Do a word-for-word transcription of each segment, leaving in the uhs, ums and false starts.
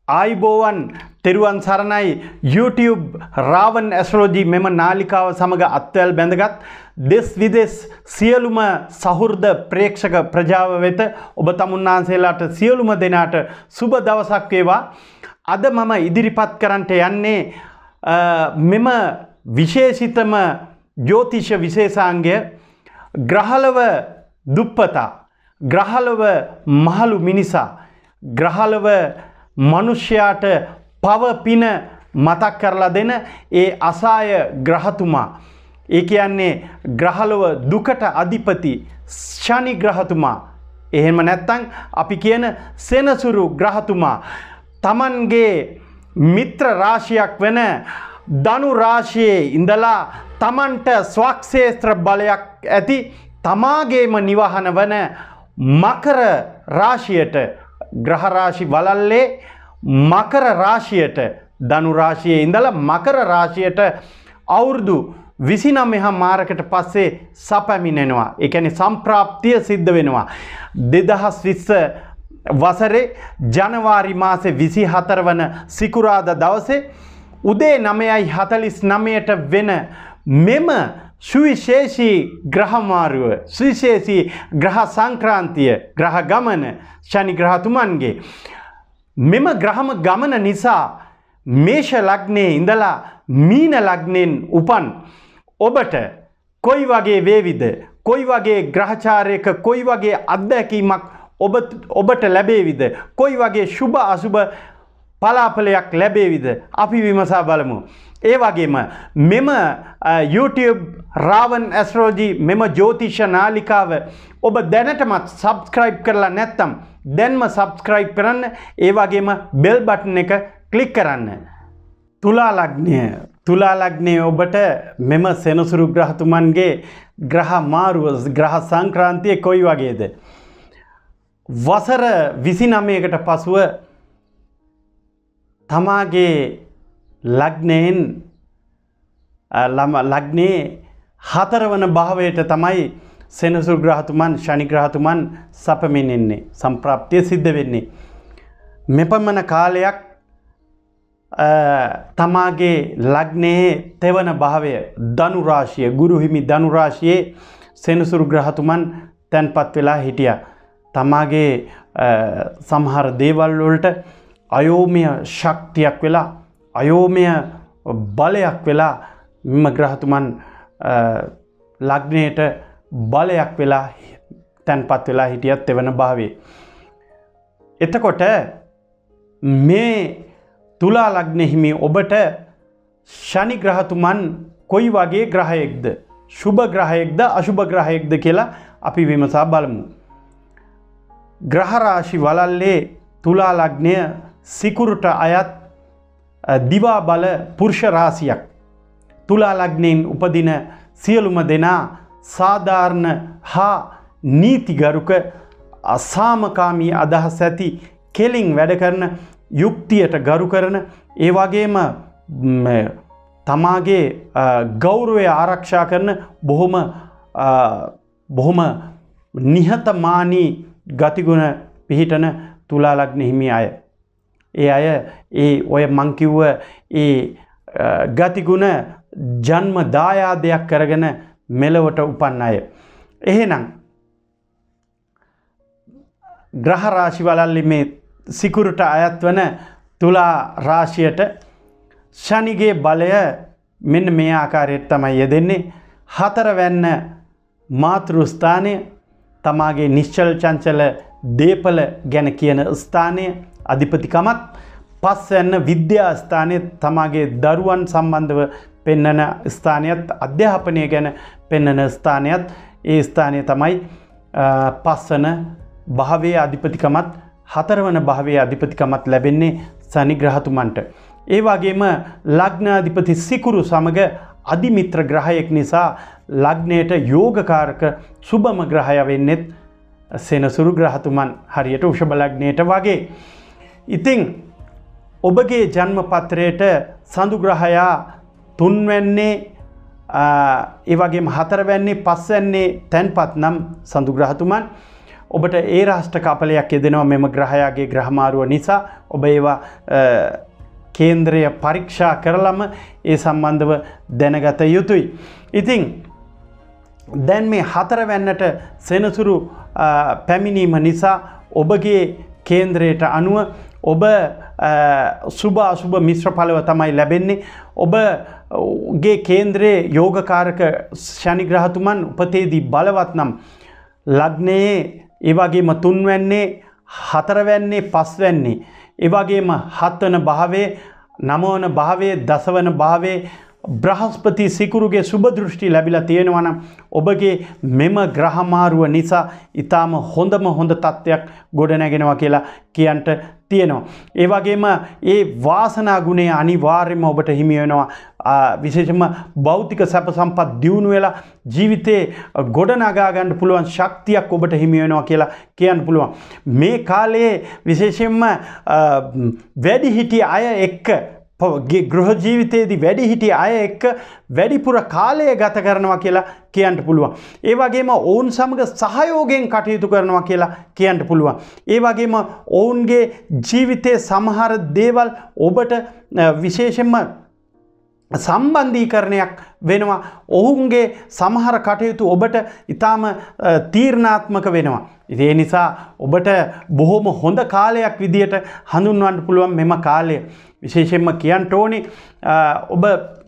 ආයිබෝවන් තෙරුවන් සරණයි YouTube Ravan astrology මෙම නාලිකාව සමග අත්වැල් බැඳගත් දෙස් විදෙස් සියලුම සහෘද ප්‍රේක්ෂක ප්‍රජාව වෙත ඔබ තමුන්නාන්සේලාට සියලුම දෙනාට සුබ දවසක් වේවා. අද මම ඉදිරිපත් කරන්නට යන්නේ මෙම විශේෂිතම ජ්‍යොතිෂ විශේෂාංගය ග්‍රහලව දුප්පතා, ග්‍රහලව මහලු මිනිසා, ග්‍රහලව මනුෂ්‍යයාට පව පින මතක් කරලා දෙන ඒ අසාය ග්‍රහතුමා, ඒ කියන්නේ ග්‍රහලව දුකට අධිපති ශනි ග්‍රහතුමා, එහෙම නැත්නම් අපි කියන සෙනසුරු ග්‍රහතුමා තමන්ගේ මිත්‍ර රාශියක් වෙන ධනු රාශියේ ඉඳලා තමන්ට ස්වක්ෂේත්‍ර බලයක් ඇති තමාගේම නිවහන වන මකර රාශියට, ග්‍රහ රාශි වලල්ලේ මකර රාශියට, ධනු රාශියේ ඉඳලා මකර රාශියට අවුරුදු විසිනමය මාරකට පස්සේ සපැමිණෙනවා. ඒ කියන්නේ සම්ප්‍රාප්තිය සිද්ධ වෙනවා. දෙදහස් විස්ස වසරේ ජනවාරි මාසේ විසිහතර වන සිකුරාදා දවසේ උදේ නවයයි හතළිස් නවයට වෙන මෙම සුවිශේෂී ග්‍රහ මාරුව, සුවිශේෂී ග්‍රහ සංක්‍රාන්තිය, ග්‍රහ ගමන ශනි ග්‍රහතුමන්ගේ මෙම ග්‍රහම ගමන නිසා මේෂ ලග්නයේ ඉඳලා මීන ලග්නයෙන් උපන් ඔබට කොයි වගේ වේවිද, කොයි වගේ ග්‍රහචාරයක කොයි වගේ අත්දැකීමක් ඔබ ඔබට ලැබේවිද, කොයි වගේ සුබ අසුබ පලාපලයක් ලැබේවිද, අපි විමසා බලමු. ඒ වගේම මෙම YouTube රාවන් ඇස්ට්‍රොලොජි මෙම ජ්‍යොතිෂ නාලිකාව ඔබ දැනටමත් සබ්ස්ක්‍රයිබ් කරලා නැත්නම් දැන්ම සබ්ස්ක්‍රයිබ් කරන්න. ඒ වගේම බෙල් බටන් එක ක්ලික් කරන්න. තුලා ලග්නය, තුලා ලග්නයේ ඔබට මෙම සෙනසුරු ග්‍රහතුමන්ගේ ග්‍රහ මාරුව, ග්‍රහ සංක්‍රාන්තිය කොයි වගේද? වසර විසිනමයකට පසුව තමාගේ ලග්නයෙන් ලග්නයේ හතරවන භාවයට තමයි සෙනසුරු ග්‍රහතුමන්, ශනි ග්‍රහතුමන් සපමිනෙන්නේ, සම්ප්‍රාප්තිය සිද්ධ වෙන්නේ. මෙපමණ කාලයක් තමාගේ ලග්නයේ තෙවන භාවය ධනු රාශිය, ගුරු හිමි ධනු රාශියේ සෙනසුරු ග්‍රහතුමන් තැන්පත් වෙලා හිටියා. තමාගේ සමහර දේවල් වලට අයෝමය ශක්තියක් වෙලා, අයෝමය බලයක් වෙලා මෙම ග්‍රහතුමන් ලග්නයට බලයක් වෙලා තැන්පත් වෙලා හිටියත් තෙවන භාවයේ. එතකොට මේ තුලා ලග්න හිමි ඔබට ශනි ග්‍රහතුමන් කොයි වගේ ග්‍රහයෙක්ද, සුබ ග්‍රහයෙක්ද අසුබ ග්‍රහයෙක්ද කියලා අපි විමසා බලමු. ග්‍රහ රාශි වලල්ලේ තුලා ලග්නය සිකුරුට අයත් දිවා බල පුරුෂ රාශියක්. තුලා ලග්නයෙන් උපදින සියලුම දෙනා සාධාරණ හා නීතිගරුක අසාමකාමී අදහස් ඇති, කෙලින් වැඩ කරන, යුක්තියට ගරු කරන, ඒ වගේම තමාගේ ගෞරවය ආරක්ෂා කරන බොහොම බොහොම නිහතමානී ගතිගුණ පිහිටන තුලා ලග්න හිමි අය. ඒ අය ඒ ඔය මං කිව්ව ඒ ගතිගුණ ජන්ම දායාදයක් කරගෙන මෙලොවට උපන් අය. එහෙනම් ග්‍රහ රාශි වලල්ලි මේ සිකුරුට අයත් වන තුලා රාශියට ශනිගේ බලය මෙන්න මේ ආකාරයට තමයි යෙදෙන්නේ. හතරවැන්න මාතෘ ස්ථානය, තමාගේ නිශ්චල චංචල දේපල ගැන කියන ස්ථානය අධිපතිකමත්, පස්වැන්න විද්‍යා ස්ථානය තමාගේ දරුවන් සම්බන්ධව පෙන්නන ස්ථානයත්, අධ්‍යාපනය ගැන පෙන්නන ස්ථානයත්, ඒ ස්ථානය තමයි පස්වන භාවයේ අධිපතිකමත්, හතරවන භාවයේ අධිපතිකමත් ලැබෙන්නේ ශනි ග්‍රහතුමන්ට. ඒ වගේම ලග්නාධිපති සිකුරු සමග අධිමිත්‍ර ග්‍රහයෙක් නිසා ලග්නයට යෝගකාරක සුබම ග්‍රහය වෙන්නෙත් සෙනසුරු ග්‍රහතුමන්, හරියට වෘෂභ ලග්නයට වගේ. ඉතින් ඔබගේ ජන්ම පත්‍රයට සඳු ග්‍රහයා තුන්වැන්නේ, ඒ වගේම හතරවැන්නේ, පස්වැන්නේ තැන්පත් නම් සඳු ග්‍රහතුමන් ඔබට ඒ රාෂ්ට්‍ර කපලයක් යෙදෙනවා මෙම ග්‍රහයාගේ ග්‍රහමාරුව නිසා. ඔබ ඒවා කේන්ද්‍රය පරීක්ෂා කරලම ඒ සම්බන්ධව දැනගත යුතුයි. ඉතින් දැන් මේ හතරවැන්නට සෙනසුරු පැමිණීම නිසා ඔබගේ කේන්ද්‍රයට අනුව ඔබ සුභ අසුභ මිශ්‍ර ඵලව තමයි ලැබෙන්නේ. ඔබගේ කේන්ද්‍රයේ යෝගකාරක ශනි ග්‍රහතුමන් උපතේදී බලවත් නම් ලග්නයේ ඒ වගේම තුන්වැන්නේ හතරවැන්නේ පස්වැන්නේ ඒ වගේම හත්වන භාවයේ නවවන භාවයේ දසවන භාවයේ බ්‍රහස්පති සිකුරුගේ සුබ දෘෂ්ටි ලැබිලා තියෙනවා නම් ඔබගේ මෙම ග්‍රහමාරුව නිසා ඊටාම හොඳම හොඳ තත්ත්වයක් ගොඩනැගෙනවා කියලා කියන්ට තියෙනවා. ඒ වගේම ඒ වාසනා ගුණය අනිවාර්යයෙන්ම ඔබට හිමි වෙනවා. විශේෂයෙන්ම භෞතික සැප සම්පත් දියුණු වෙලා ජීවිතේ ගොඩනගා ගන්න පුළුවන් ශක්තියක් ඔබට හිමි වෙනවා කියලා කියන්න පුළුවන්. මේ කාලයේ විශේෂයෙන්ම වැඩිහිටි අය එක්ක ගෘහ ජීවිතයේදී වැඩිහිටි අය එක්ක වැඩිපුර කාලය ගත කරනවා කියලා කියන්න පුළුවන්. ඒ වගේම ඔවුන් සමග සහයෝගයෙන් කටයුතු කරනවා කියලා කියන්න පුළුවන්. ඒ වගේම ඔවුන්ගේ ජීවිතයේ සමහර දේවල් ඔබට විශේෂයෙන්ම සම්බන්ධීකරණයක් වෙනවා. ඔවුන්ගේ සමහර කටයුතු ඔබට ඊටාම තීරණාත්මක වෙනවා. ඒ නිසා ඔබට බොහොම හොඳ කාලයක් විදියට හඳුන්වන්න පුළුවන් මෙම කාලය. විශේෂයෙන්ම කියන්න ඕනේ ඔබ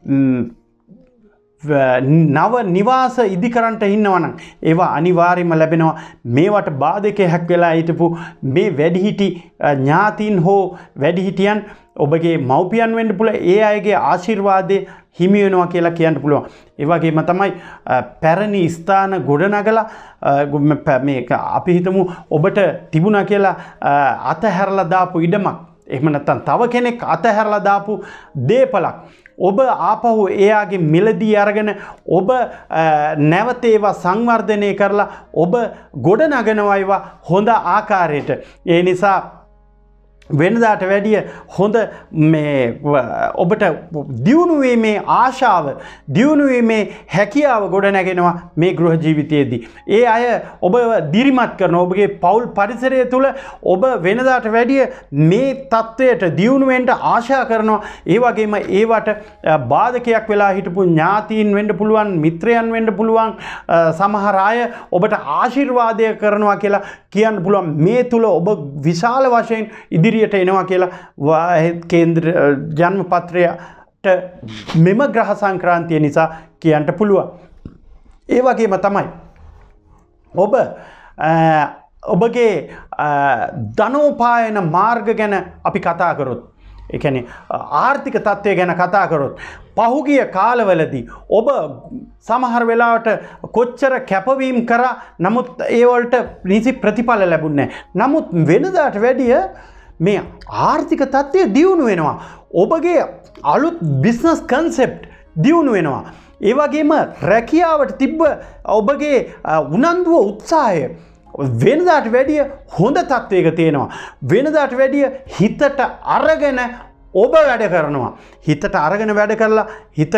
නව නිවාස ඉදිකරන්ට ඉන්නවා නම් ඒවා අනිවාර්යයෙන්ම ලැබෙනවා. මේවට බාධකයක් වෙලා හිටපු මේ වැඩිහිටි ඥාතීන් හෝ වැඩිහිටියන් ඔබගේ මව්පියන් වෙන්න පුළුවන්. ඒ අයගේ ආශිර්වාදය හිමි වෙනවා කියලා කියන්න පුළුවන්. ඒ වගේම තමයි පැරණි ස්ථාන ගොඩනගලා මේක අපි හිතමු ඔබට තිබුණා කියලා අතහැරලා දාපු ඉඩමක්. එහෙම නැත්නම් තව කෙනෙක් අතහැරලා දාපු දේපලක් ඔබ ආපහු එයාගේ මිලදී අරගෙන ඔබ නැවත ඒවා සංවර්ධනය කරලා ඔබ ගොඩනගනවා ඒවා හොඳ ආකාරයට. ඒ නිසා වෙනදාට වැඩිය හොඳ මේ ඔබට දියුණු වීමේ ආශාව දියුණු වීමේ හැකියාව ගොඩනැගෙනවා මේ ගෘහ ජීවිතයේදී. ඒ අය ඔබ දිරිමත් කරන ඔබගේ පෞල් පරිසරය තුළ ඔබ වෙනදාට වැඩිය මේ තත්ත්වයට දියුණු වෙන්න ආශා කරනවා. ඒ වගේම ඒවට බාධකයක් වෙලා හිටපු ඥාතීන් වෙන්න පුළුවන්, මිත්‍රයන් වෙන්න පුළුවන්, සමහර අය ඔබට ආශිර්වාදය කරනවා කියලා කියන්න පුළුවන්. මේ තුළ ඔබ විශාල වශයෙන් ඉදිරි එනවා කියලා කේන්ද්‍ර ජන්ම පත්‍රයට මෙම ග්‍රහ සංක්‍රාන්තිය නිසා කියන්න පුළුවන්. ඒ වගේම තමයි ඔබ ඔබගේ ධනෝපායන මාර්ග ගැන අපි කතා කරොත්, ඒ කියන්නේ ආර්ථික තත්ත්වය ගැන කතා කරොත් පහුගිය කාලවලදී ඔබ සමහර වෙලාවට කොච්චර කැපවීම් කරා නමුත් ඒ වලට නිසි ප්‍රතිඵල ලැබුණේ නැහැ. නමුත් වෙනදාට වැඩිය මේ ආර්ථික තත්ත්වය දියුණු වෙනවා. ඔබගේ අලුත් බිස්නස් කන්සෙප්ට් දියුණු වෙනවා. ඒ වගේම රැකියාවට තිබ්බ ඔබගේ උනන්දුව උත්සාහය වෙනදාට වැඩිය හොඳ තත්ත්වයක තියෙනවා. වෙනදාට වැඩිය හිතට අරගෙන ඔබ වැඩ කරනවා. හිතට අරගෙන වැඩ කරලා හිතට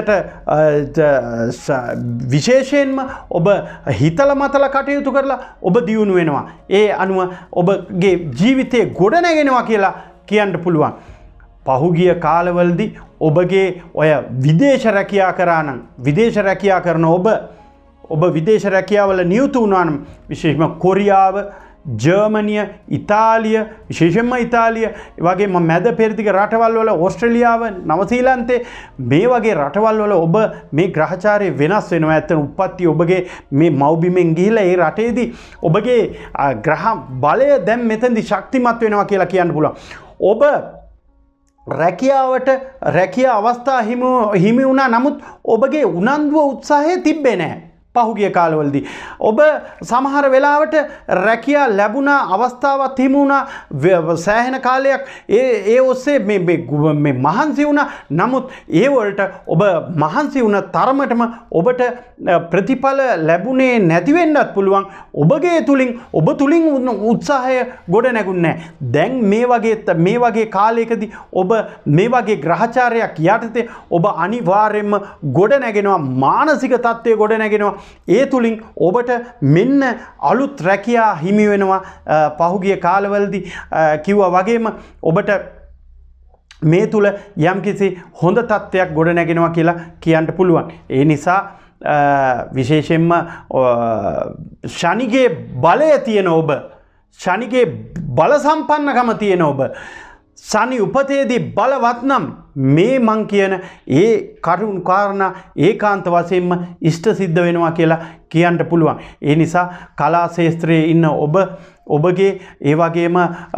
විශේෂයෙන්ම ඔබ හිතල මතල කටයුතු කරලා ඔබ දියුණු වෙනවා. ඒ අනුව ඔබගේ ජීවිතයේ ගොඩනැගෙනවා කියලා කියන්න පුළුවන්. පහුගිය කාලවලදී ඔබගේ ඔය විදේශ රැකියා කරා නම් විදේශ රැකියා කරන ඔබ ඔබ විදේශ රැකියාවල නියුතු වුණා නම් විශේෂයෙන්ම කොරියාව, ජර්මනිය, ඉතාලිය, විශේෂයෙන්ම ඉතාලිය, ඒ වගේම මැද පෙරදිග රටවල් වල ඕස්ට්‍රේලියාව, නවසීලන්තේ මේ වගේ රටවල් වල ඔබ මේ ග්‍රහචාරය වෙනස් වෙනවා. ඇත්තට උප්පත්ති ඔබගේ මේ මව්බිමෙන් ගිහිලා ඒ රටේදී ඔබගේ ග්‍රහ බලය දැන් මෙතනදී ශක්තිමත් වෙනවා කියලා කියන්න පුළුවන්. ඔබ රැකියාවට රැකියා අවස්ථා හිමි වුණා. නමුත් ඔබගේ උනන්දුව උත්සාහය තිබ්බේ නැහැ. පහුගිය කාලවලදී ඔබ සමහර වෙලාවට රැකියා ලැබුණා, අවස්ථාවක් හිමි වුණා, සෑහෙන කාලයක් ඒ ඒ ඔස්සේ මේ මේ මහන්සි වුණා. නමුත් ඒ වලට ඔබ මහන්සි වුණ තරමටම ඔබට ප්‍රතිඵල ලැබුණේ නැති වෙන්නත් පුළුවන්. ඔබගේ තුලින් ඔබ තුලින් උත්සාහය ගොඩ නැගුණේ නැහැ. දැන් මේ වගේ මේ වගේ කාලයකදී ඔබ මේ වගේ ග්‍රහචාරයක් යටතේ ඔබ අනිවාර්යයෙන්ම ගොඩ නැගෙනවා. මානසික තත්ත්වය ගොඩ නැගෙනවා. ඒ තුලින් ඔබට මෙන්න අලුත් රැකියා හිමි වෙනවා. පහුගිය කාලවලදී කිව්වා වගේම ඔබට මේ තුල යම්කිසි හොඳ තත්ත්වයක් ගොඩ නැගෙනවා කියලා කියන්න පුළුවන්. ඒ නිසා විශේෂයෙන්ම ශනිගේ බලය තියෙන ඔබ, ශනිගේ බල සම්පන්නකම තියෙන ඔබ, ශනි උපතේදී බලවත් නම් මේ මං කියන ඒ කරුණු කාරණා ඒකාන්ත වශයෙන්ම ඉෂ්ට සිද්ධ වෙනවා කියලා කියන්න පුළුවන්. ඒ නිසා කලා ශාස්ත්‍රයේ ඉන්න ඔබ, ඔබගේ ඒ වගේම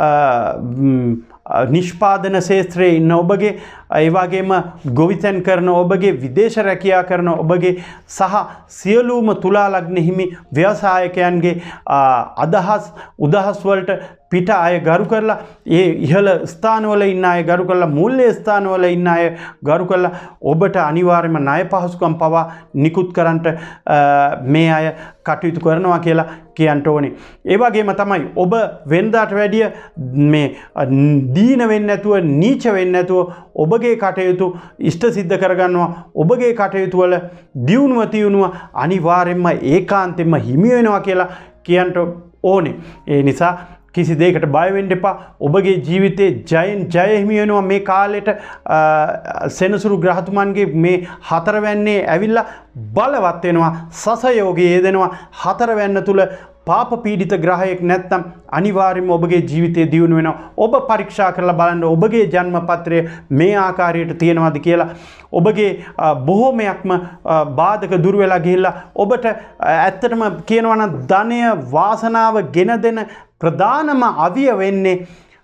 නිෂ්පාදන ශාස්ත්‍රයේ ඉන්න ඔබගේ, ඒ වගේම ගොවිතැන් කරන ඔබගේ, විදේශ රැකියා කරන ඔබගේ සහ සියලුම තුලා ලග්න හිමි ව්‍යවසායකයන්ගේ අදහස් උදහස් වලට පිට අය ගරු කරලා, ඒ ඉහළ ස්ථානවල ඉන්න අය ගරු කරලා, මූල්‍ය ස්ථානවල ඉන්න අය ගරු කරලා ඔබට අනිවාර්යයෙන්ම ණය පහසුකම් පවා නිකුත් කරන්නට මේ අය කටයුතු කරනවා කියලා කියන්න ඕනේ. ඒ වගේම තමයි ඔබ වෙනදාට වැඩිය මේ දීන වෙන්නේ නැතුව, නීච වෙන්නේ නැතුව ඔබගේ කටයුතු ඉෂ්ට සිද්ධ කරගන්නවා. ඔබගේ කටයුතු වල දියුණුව තියුණුව අනිවාර්යයෙන්ම ඒකාන්තයෙන්ම හිමි වෙනවා කියලා කියන්න ඕනේ. ඒ නිසා කිසි දෙයකට බය වෙන්න එපා. ඔබගේ ජීවිතේ ජයෙන් ජය හිමි වෙනවා. මේ කාලෙට සෙනසුරු ග්‍රහතුමන්ගේ මේ හතරවැන්නේ ඇවිල්ලා බලවත් වෙනවා. සසයෝගයේ යෙදෙනවා. හතරවැන්න තුල පාප පීඩිත ග්‍රහයක් නැත්නම් අනිවාර්යයෙන්ම ඔබගේ ජීවිතේ දියුණු වෙනවා. ඔබ පරීක්ෂා කරලා බලන්න ඔබගේ ජන්ම පත්‍රය මේ ආකාරයට තියෙනවද කියලා. ඔබගේ බොහෝමයක්ම බාධක දුර වෙලා ගිහිල්ලා ඔබට ඇත්තටම කියනවා නම් ධනය වාසනාව ගෙන දෙන ප්‍රධානම අවිය වෙන්නේ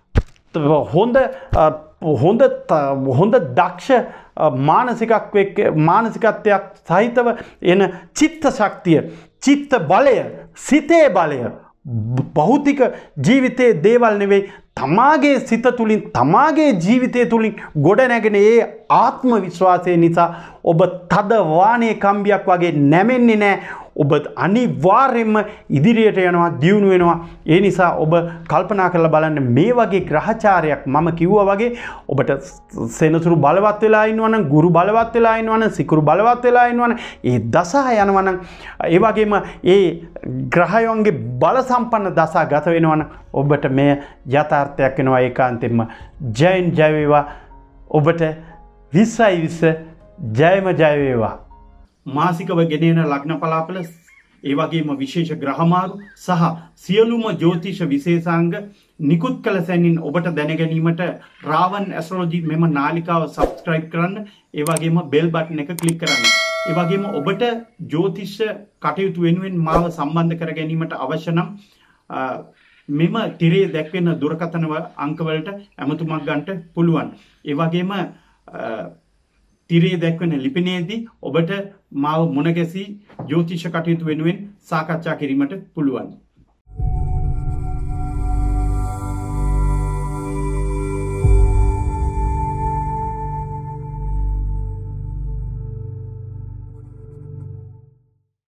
හොඳ හොඳ හොඳ දක්ෂ මානසිකත්වයක් මානසිකත්වයක් සහිතව එන චිත්ත ශක්තිය, චිත්ත බලය, සිතේ බලය. භෞතික ජීවිතයේ දේවල් නෙවෙයි, තමාගේ සිත තුලින්, තමාගේ ජීවිතය තුලින් ගොඩ නැගෙන ඒ ආත්ම විශ්වාසය නිසා ඔබ තද වානේ කම්බියක් වගේ නැමෙන්නේ නැහැ. ඔබ අනිවාර්යයෙන්ම ඉදිරියට යනවා, දියුණු වෙනවා. ඒ නිසා ඔබ කල්පනා කරලා බලන්න, මේ වගේ ග්‍රහචාරයක් මම කිව්වා වගේ ඔබට සෙනසුරු බලවත් වෙලා ඉන්නවනම්, ගුරු බලවත් වෙලා ඉන්නවනම්, සිකුරු බලවත් වෙලා ඉන්නවනම්, ඒ දසහ යනවනම්, ඒ වගේම ඒ ග්‍රහයන්ගේ බල සම්පන්න දසහ ගත වෙනවනම් ඔබට මේ යථාර්ථයක් වෙනවා ඒකාන්තයෙන්ම. ජයෙන් ජය වේවා. ඔබට විස්සයි විස්ස ජයම ජය වේවා. මාසිකව ගෙනෙන ලග්න පලාපල, ඒ වගේම විශේෂ ග්‍රහමාරු සහ සියලුම ජ්‍යොතිෂ විශේෂාංග නිකුත් කළ සැනින් ඔබට දැන ගැනීමට රාවන් ඇස්ට්‍රොලොජි මෙම නාලිකාව සබ්ස්ක්‍රයිබ් කරන්න. ඒ වගේම බෙල් බටන් එක ක්ලික් කරන්න. ඒ වගේම ඔබට ජ්‍යොතිෂ කටයුතු වෙනුවෙන් මාව සම්බන්ධ කර ගැනීමට අවශ්‍ය නම් මෙම තිරේ දැක්වෙන දුරකථන අංකවලට ඇමතුමක් ගන්නට පුළුවන්. ඒ වගේම තිරේ දැක්වෙන ලිපිනයේදී ඔබට මාව මුණ ගැසී ජ්‍යොතිෂ කටයුතු වෙනුවෙන් සාකච්ඡා කිරීමට පුළුවන්.